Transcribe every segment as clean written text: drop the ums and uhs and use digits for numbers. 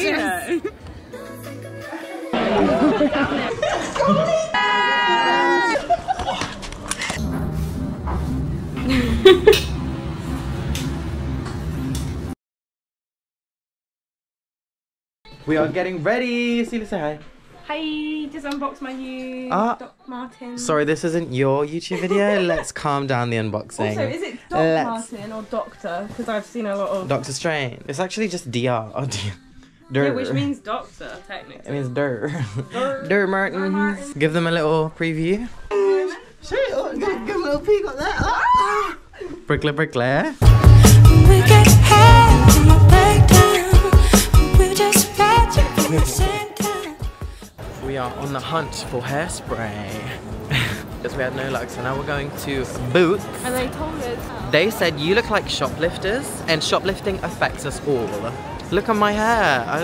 Cheers. We are getting ready. Celia, say hi. Hi, just unboxed my new Doc Martin. Sorry, this isn't your YouTube video. Let's calm down the unboxing. Also, is it Doc Martin or Doctor? Because I've seen a lot of... Doctor Strange. It's actually just DR. Oh, DR. Yeah, which means doctor, technically. It means dirt. Dirt Martins. Give them a little preview. Sure, give a little peek at that. Brickler, brickler. We get head and we break down. We're just magic at the same time. We are on the hunt for hairspray. Because we had no luck, so now we're going to Boots. And they told us. They said you look like shoplifters, and shoplifting affects us all. Look at my hair.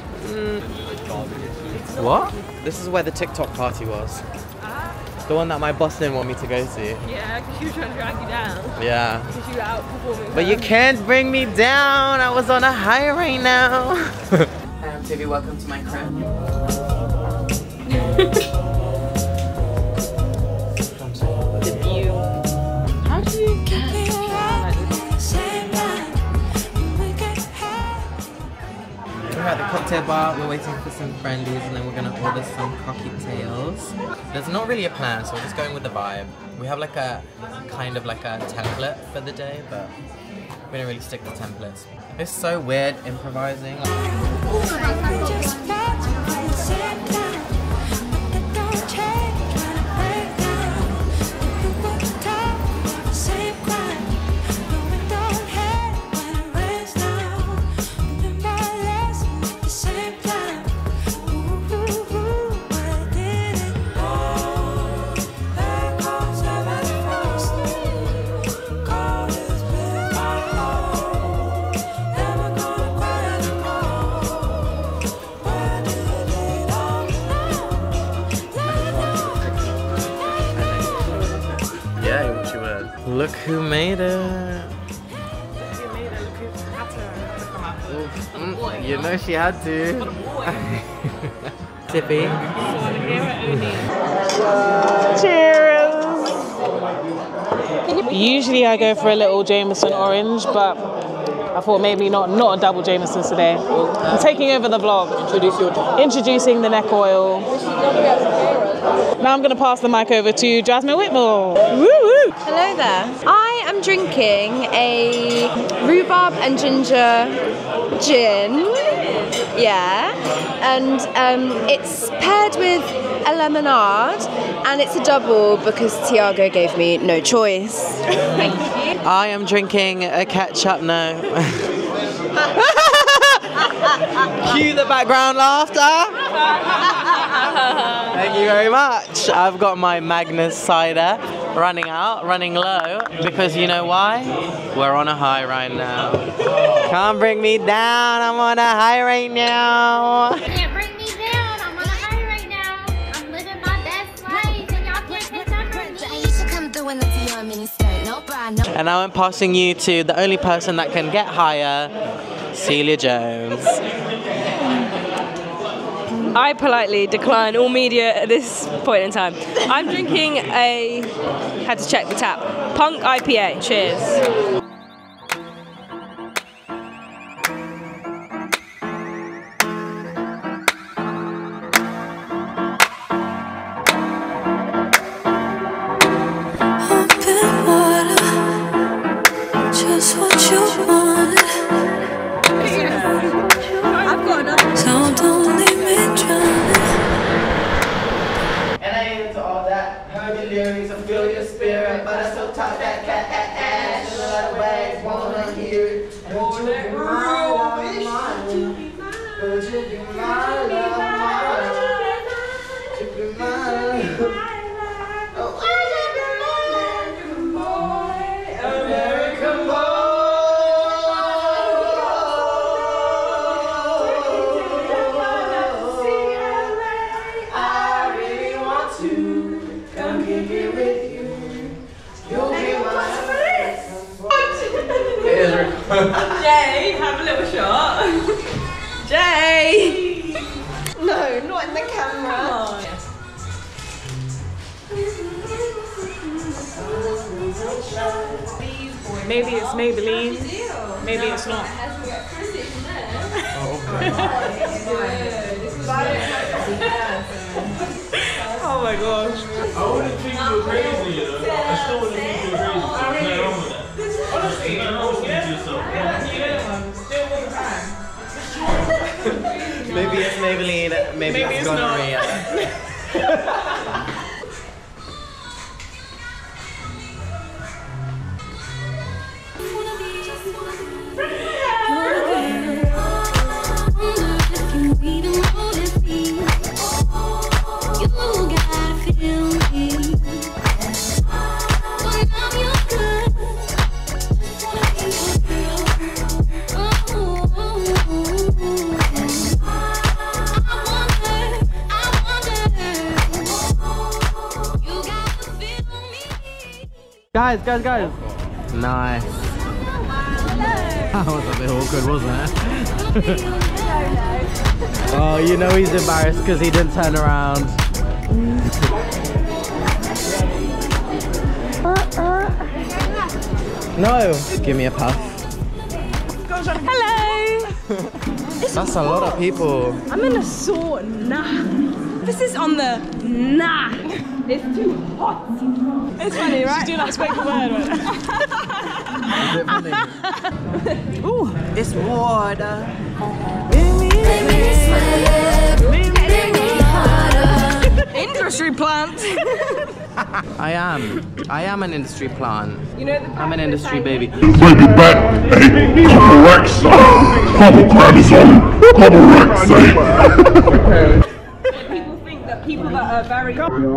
What? This is where the TikTok party was. The one that my boss didn't want me to go to. Yeah, because she was trying to drag you down. Yeah. Because you were outperforming her. But you can't bring me down. I was on a high right now. TV, welcome to my crib. The view. How do you get We're at the cocktail bar, we're waiting for some friendlies, and then we're gonna order some cocktails. There's not really a plan, so we're just going with the vibe. We have like a kind of like a template for the day, but we don't really stick to templates. It's so weird improvising. Look who made it. You know she had to. Tippy. Cheers! Usually I go for a little Jameson orange, but I thought maybe not a double Jameson today. I'm taking over the vlog. Introducing the neck oil. Now I'm going to pass the mic over to Jasmine Whitmore. Woo woo! Hello there. I am drinking a rhubarb and ginger gin. Yeah. And it's paired with a lemonade, and it's a double because Tiago gave me no choice. Thank you. I am drinking a ketchup now. Cue the background laughter. Thank you very much. I've got my Magnus cider running low, because you know why? We're on a high right now. Can't bring me down, I'm on a high right now. Can't bring me down, I'm on a high right now. I'm living my best life and y'all can't catch up with me. You should come through in the DR mini skirt, no bra, no. And now I'm passing you to the only person that can get higher, Celia Jones. I politely decline all media at this point in time. I'm drinking a, had to check the tap, Punk IPA. Cheers. Jay, have a little shot. Jay! Maybe it's Maybelline. Maybe it's not. Oh my gosh. I wouldn't think you were crazy, you know. I still wouldn't think you were crazy. What's going on with that? Honestly, you know what to yourself. Maybe it's Maybelline, maybe it's gonorrhea. Guys. Nice. That was a bit awkward, wasn't it? Oh, you know he's embarrassed because he didn't turn around. No! Give me a puff. Hello! That's a lot of people. I'm in a sauna. This is on the nah. It's too hot. It's funny, right? Do that spoken word, right? Ooh, it's water. Industry plant. I am an industry plant. You know the I'm an industry baby. Baby back, hey, couple racks, People think that people that are very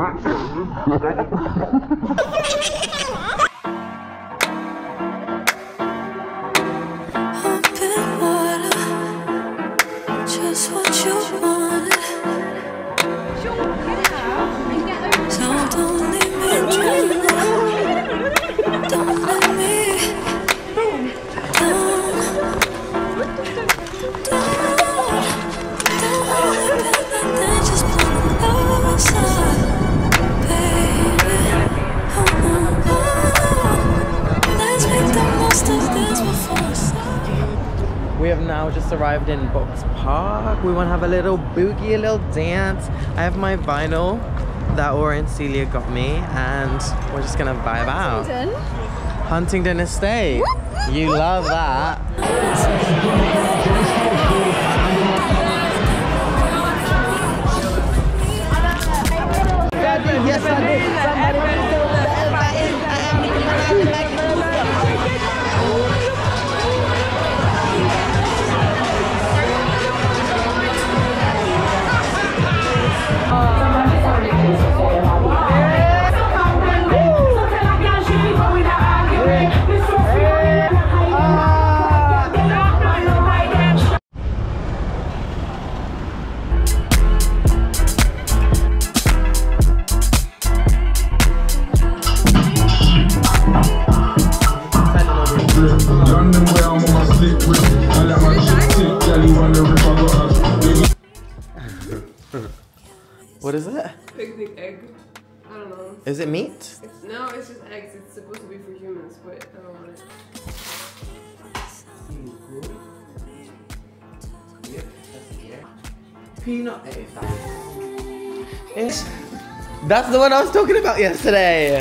Just what you wanted. So don't leave me drowning. Don't let me. Don't just pull me closer, baby. Let's make the most of this before sun. We have now just arrived in Box Park. We want to have a little boogie, a little dance. I have my vinyl that Aura and Celia got me, and we're just gonna vibe out. Huntingdon Estate. You love that. Yes, I did. What is it? Picnic egg. I don't know. Is it meat? No, it's just eggs. It's supposed to be for humans, but I don't want it. Peanut egg. That's the one I was talking about yesterday.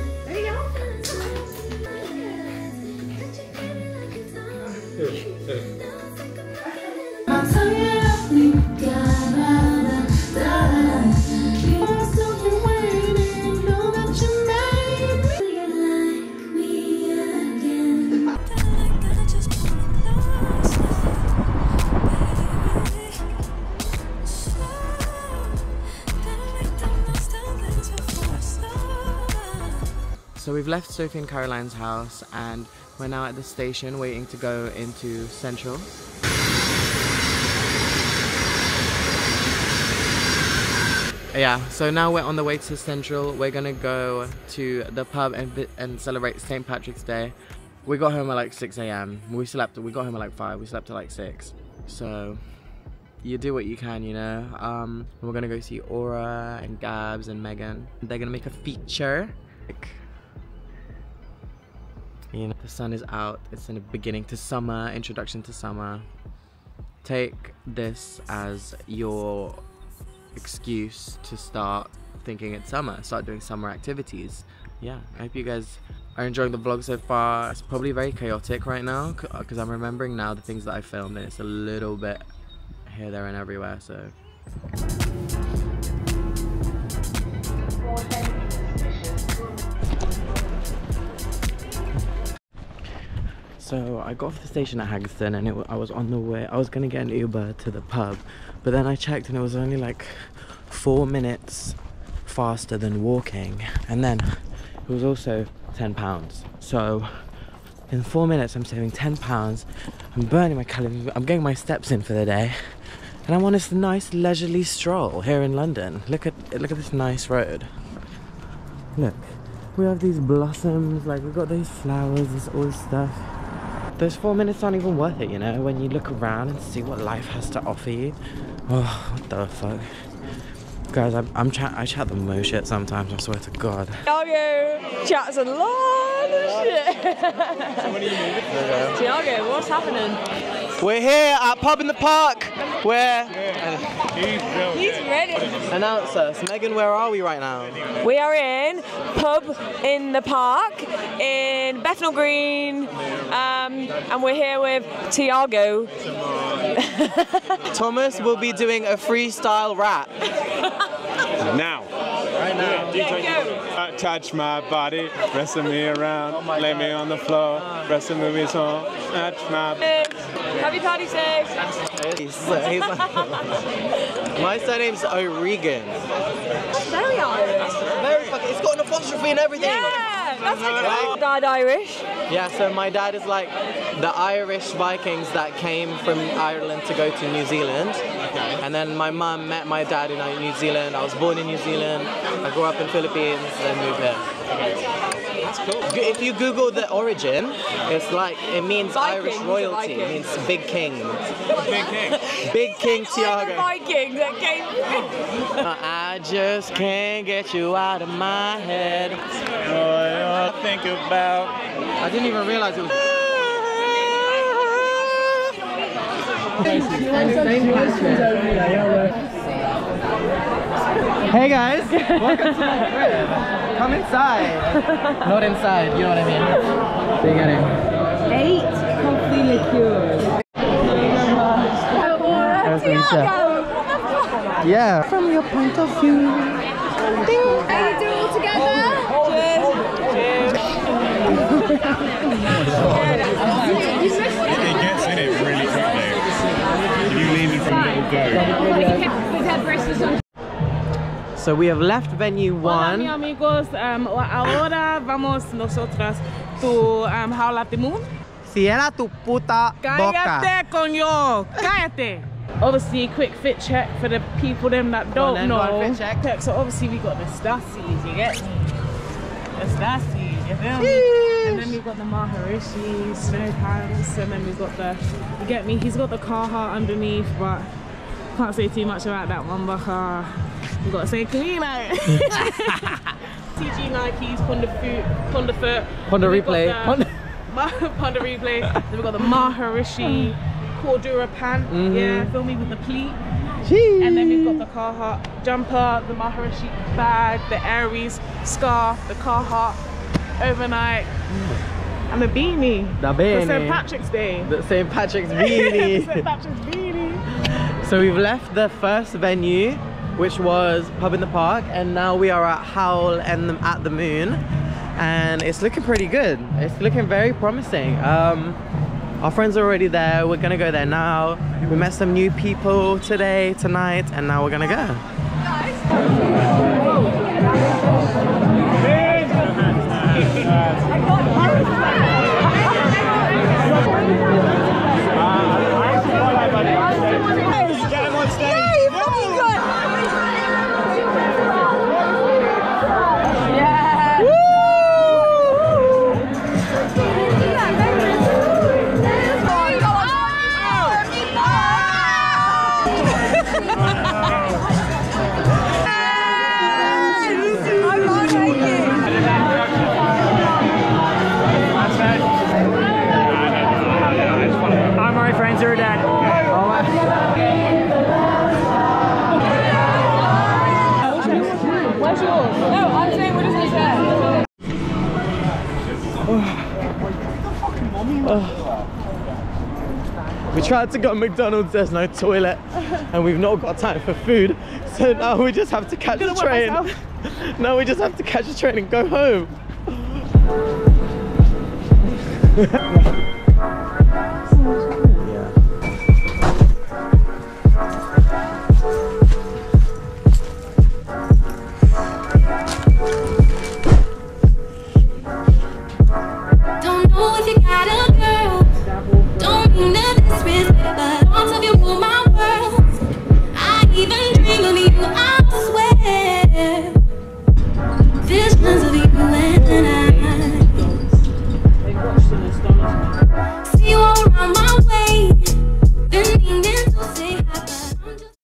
So we've left Sophie and Caroline's house and we're now at the station waiting to go into Central. Yeah, so now we're on the way to Central. We're gonna go to the pub and celebrate St. Patrick's Day. We got home at like 6 AM. We got home at like 5. We slept at like 6. So you do what you can, you know. We're gonna go see Aura and Gabs and Megan. They're gonna make a feature. You know, the sun is out. It's in the beginning to summer, introduction to summer. Take this as your excuse to start thinking it's summer, start doing summer activities. Yeah, I hope you guys are enjoying the vlog so far. It's probably very chaotic right now because I'm remembering now the things that I filmed, and it's a little bit here, there and everywhere, so. So I got off the station at Haggerston, and I was on the way. I was gonna get an Uber to the pub, but then I checked and it was only like 4 minutes faster than walking, and then it was also £10. So in 4 minutes I'm saving £10. I'm burning my calories. I'm getting my steps in for the day, and I'm on this nice leisurely stroll here in London. Look at this nice road. Look, we have these blossoms, like we've got these flowers, this all this stuff. Those 4 minutes aren't even worth it, you know, when you look around and see what life has to offer you. Oh, what the fuck. Guys, I chat the most shit sometimes, I swear to God. Tiago chats a lot of shit. So what do you mean? Tiago, what's happening? We're here at Pub in the Park where... He's ready. Announce us. Megan, where are we right now? We are in Pub in the Park in Bethnal Green, and we're here with Tiago. Thomas will be doing a freestyle rap. Now. Right now. Yeah, Touch my body, wrestle me around, lay me on the floor, wrestle me on, touch my body. Happy party sex. My surname's O'Regan. Very Irish. Very fucking, it's got an apostrophe and everything. Yeah, that's like Dad Irish. Yeah, so my dad is like the Irish Vikings that came from Ireland to go to New Zealand. And then my mum met my dad in New Zealand. I was born in New Zealand. I grew up in Philippines, then moved here. That's cool. If you Google the origin, it's like, it means Vikings, Irish royalty. It means big king. Big king. Big King Tiago. Vikings that came. I just can't get you out of my head. All I think about. I didn't even realize it was. Hey guys, welcome to my crib. Come inside. Not inside, you know what I mean. So you get it. 8 coffee liqueurs. Yeah. From your point of view. Are you doing it all together? It gets in it really quickly. If you leave it from a little go. So we have left venue 1. Hola, mi amigos. Ahora vamos nosotras to Howl at the Moon. Cierra tu puta boca. Cállate, coño. Cállate. Obviously, quick fit check for the people them that don't know. Fit check. So obviously we got the Stassies, you get me? The Stassies, you feel me? And then we've got the Maharishi, Snow Pants, and then we've got the, you get me? He's got the Carhartt underneath, but can't say too much about that one, but we've got to say Camino. TG Nikes, Ponda Foot. Ponda Replay. Ponda Replay. Then we've got the Maharishi Cordura pant, yeah, feel me, with the pleat. Jeez. And then we've got the Carhartt jumper, the Maharishi bag, the Aries scarf, the Carhartt overnight, and the beanie. The beanie. For St. Patrick's Day. The St. Patrick's beanie. St. Patrick's beanie. So we've left the first venue, which was Pub in the Park, and now we are at Howl and at the Moon, and it's looking pretty good. It's looking very promising. Our friends are already there. We're gonna go there now. We met some new people today, tonight, and now we're gonna go. We tried to go to McDonald's, there's no toilet, and we've not got time for food, so now we just have to catch the train. Now we just have to catch the train and go home.